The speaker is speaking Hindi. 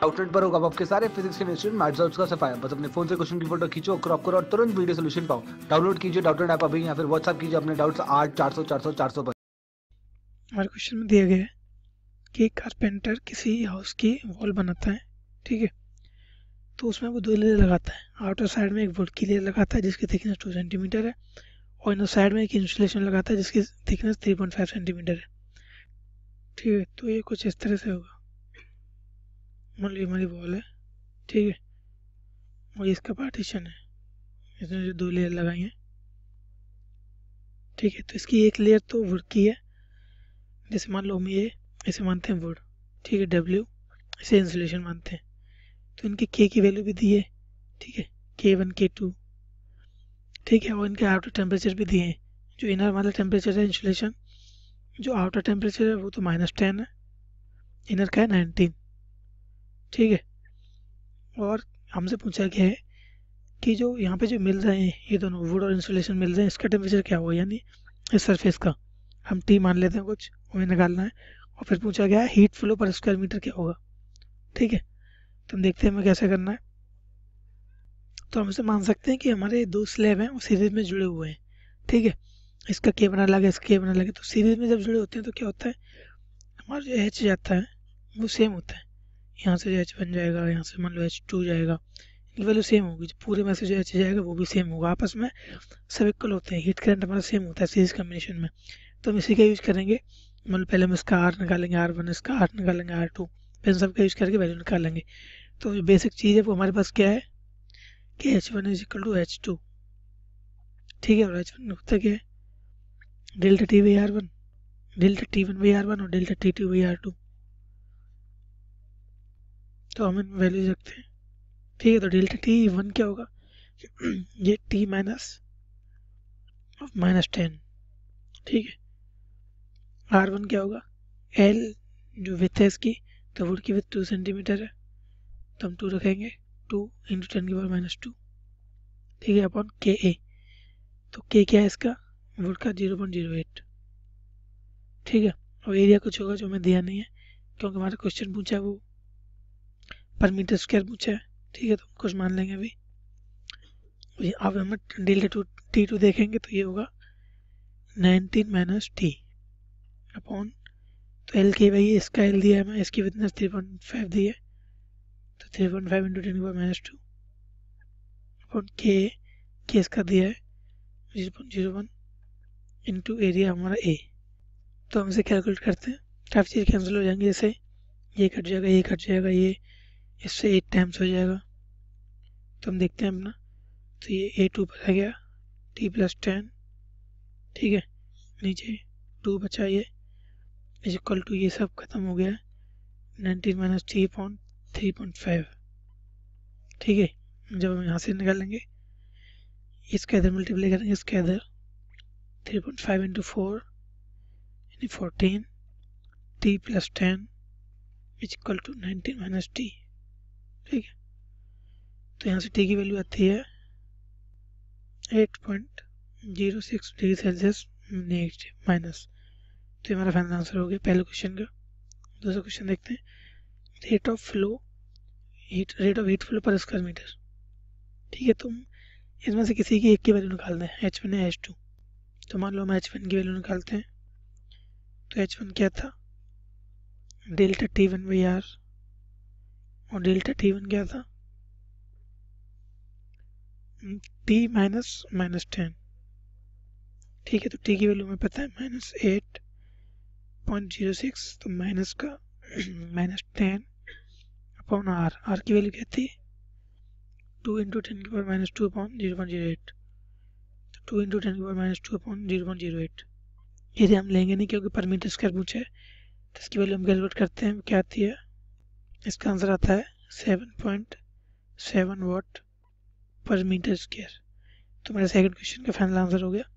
डाउटनेट पर होगा आपके सारे फिजिक्स केमिस्ट्री मैथ्स डाउट्स का सफाया। बस अपने फोन से क्वेश्चन की फोटो खींचो, क्रॉप करो और तुरंत वीडियो सोल्यूशन पाओ। डाउनलोड कीजिए डाउटनेट ऐप अभी या फिर व्हाट्सएप कीजिए अपने डाउट्स 8 400 400 400 पर। हमारे क्वेश्चन में दिया गया है कि कारपेंटर किसी हाउस की वॉल बनाता है, ठीक है। तो उसमें वो 2 लेयर लगाता है। आउटर साइड में एक वुड की लेयर लगाता है जिसकी थिकनेस 2 सेंटीमीटर है, और इनर साइड में एक इंसुलेशन लगाता है जिसकी थिकनेस 3.5 सेंटीमीटर है, ठीक है। तो ये कुछ इस तरह से होगा। मान लो हमारी वॉल है, ठीक है, और इसका पार्टीशन है, इसमें जो 2 लेयर लगाई हैं, ठीक है। तो इसकी एक लेयर तो वुड की है, जैसे मान लो हम ये इसे मानते हैं वुड, ठीक है, डब्ल्यू इसे इंसुलेशन मानते हैं। तो इनके के की वैल्यू भी दी है, ठीक है, K1 K2, ठीक है, और इनके आउटर टेम्परेचर भी दिए हैं। जो इनर वाला टेम्परेचर है इंसुलेशन, जो आउटर टेम्परेचर है वो तो -10 है, इनर का है 19, ठीक है। और हमसे पूछा गया है कि जो यहाँ पे जो मिल रहे हैं ये दोनों वुड और इंसुलेशन मिल रहे हैं, इसका टेम्परेचर क्या होगा, यानी इस सरफेस का हम T मान लेते हैं, कुछ हमें निकालना है। और फिर पूछा गया है हीट फ्लो पर स्क्वायर मीटर क्या होगा, ठीक है। तो हम देखते हैं हमें कैसे करना है। तो हम इसे मान सकते हैं कि हमारे 2 स्लैब हैं वो सीरीज में जुड़े हुए हैं, ठीक है। इसका के बना लगे, इसका के बना लगे, तो सीरीज में जब जुड़े होते हैं तो क्या होता है, हमारा जो एच जाता है वो सेम होता है। यहाँ से जो एच बन जाएगा, यहाँ से मान लो H2 जाएगा, इनकी वैल्यू सेम होगी। जो पूरे में से जो एच जाएगा वो भी सेम होगा, आपस में सब इक्वल होते हैं। हीट करंट हमारा सेम होता है सीरीज कॉम्बिनेशन में। तो हम इसी का यूज करेंगे। मतलब पहले हम इसका R निकालेंगे, R1, इसका R निकालेंगे, R2, फिर सबका यूज करके वैल्यू निकालेंगे। तो जो बेसिक चीज़ है वो हमारे पास क्या है कि H1 is equal to H2, ठीक है। और H1 होता क्या है, delta T by R1, delta T1 by R1 और डेल्टा T2 बाई R2। तो हम इन वैल्यूज रखते हैं, ठीक है। तो डेल्टा T1 क्या होगा, ये T -10, ठीक है। R1 क्या होगा, L जो विथ है इसकी, तो वुड की विथ 2 सेंटीमीटर है, तो हम 2 रखेंगे, 2 इंटू 10 की पावर -2, ठीक है, अपॉन KA। तो K क्या है इसका, वुड का 0.08, ठीक है। और एरिया कुछ होगा जो हमें दिया नहीं है क्योंकि हमारा क्वेश्चन पूछा है वो पर मीटर स्क्वायर पूछा है, ठीक है। तो कुछ मान लेंगे अभी। अब हम डेल्टा T2 देखेंगे तो ये होगा 19 - T अपॉन, तो एल के भाई इसका एल दिया है हमें, इसकी विथनेस 3.5 दी है, तो 3.5 इंटू 10 की पावर -2 अपॉन के इसका दिया है 0.01 इंटू एरिया हमारा ए। तो हम इसे कैलकुलेट करते हैं, काफ़ी चीज़ कैंसिल हो जाएंगे, जैसे ये कट जाएगा, ये कट जाएगा, ये इससे 8 टाइम्स हो जाएगा। तो हम देखते हैं अपना, तो ये A2 पर आ गया T + 10, ठीक है, नीचे 2 बचा, ये इज इक्वल टू, ये सब खत्म हो गया 19 - T अपॉन 3.5, ठीक है। जब हम यहाँ से निकालेंगे, इसका इधर मल्टीप्लाई करेंगे, इसका इधर 3.5 इंटू 4 यानी 14, T + 10 is equal to 19 - T, ठीक है। तो यहाँ से T की वैल्यू आती है 8.06 डिग्री सेल्सियस नेगेटिव माइनस। तो ये हमारा फाइनल आंसर हो गया पहले क्वेश्चन का। दूसरा क्वेश्चन देखते हैं, रेट ऑफ हीट फ्लो पर स्क्वायर मीटर, ठीक है। तुम इसमें से किसी की एक की वैल्यू निकाल दें, H1 या H2। तो मान लो हम H1 की वैल्यू निकालते हैं, तो H1 क्या था, डेल्टा T1 बाई R, और डेल्टा T1 क्या था, T -10, ठीक है। तो T की वैल्यू हमें पता है -8.06, तो माइनस का -10 अपॉन R की वैल्यू क्या थी 2 इंटू 10 की पावर -2 अपॉन 0.08, तो 2 इंटू 10 की पावर -2 अपॉन 0.08। ये हम लेंगे नहीं क्योंकि पर मीटर स्क्वायर पूछा है, तो इसकी वैल्यू हम कैलकुलेट करते हैं, क्या आती है, इसका आंसर आता है 7.7 वाट पर मीटर स्क्वायर। तो मेरा सेकंड क्वेश्चन का फाइनल आंसर हो गया